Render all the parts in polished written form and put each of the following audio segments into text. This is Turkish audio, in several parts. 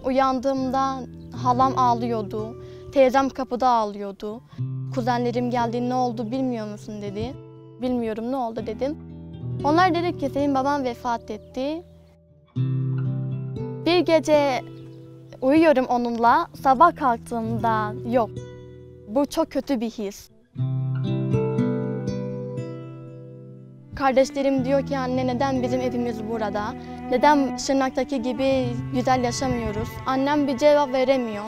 Uyandığımda halam ağlıyordu, teyzem kapıda ağlıyordu. Kuzenlerim geldi, ne oldu bilmiyor musun dedi. Bilmiyorum, ne oldu dedim. Onlar dedi ki senin baban vefat etti. Bir gece uyuyorum onunla, sabah kalktığımda yok. Bu çok kötü bir his. Kardeşlerim diyor ki anne neden bizim evimiz burada? Neden Şırnak'taki gibi güzel yaşamıyoruz? Annem bir cevap veremiyor.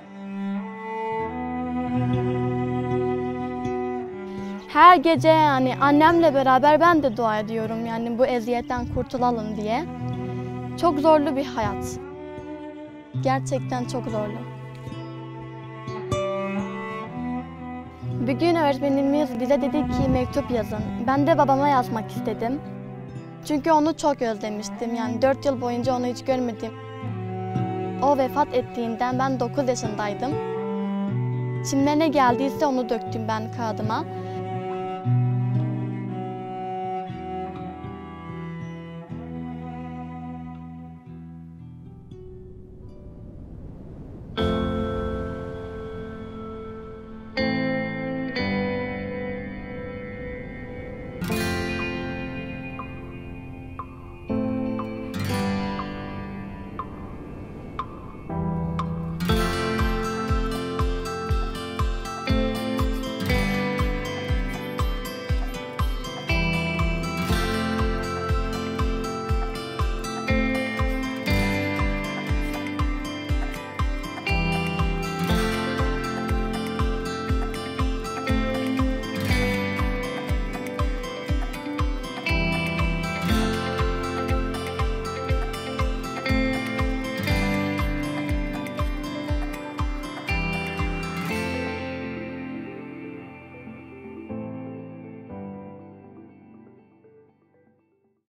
Her gece yani annemle beraber ben de dua ediyorum yani bu eziyetten kurtulalım diye. Çok zorlu bir hayat. Gerçekten çok zorlu. Bir gün öğretmenimiz bize dedi ki mektup yazın. Ben de babama yazmak istedim. Çünkü onu çok özlemiştim. Yani 4 yıl boyunca onu hiç görmedim. O vefat ettiğinden ben 9 yaşındaydım. İçimden ne geldiyse onu döktüm ben kağıdıma.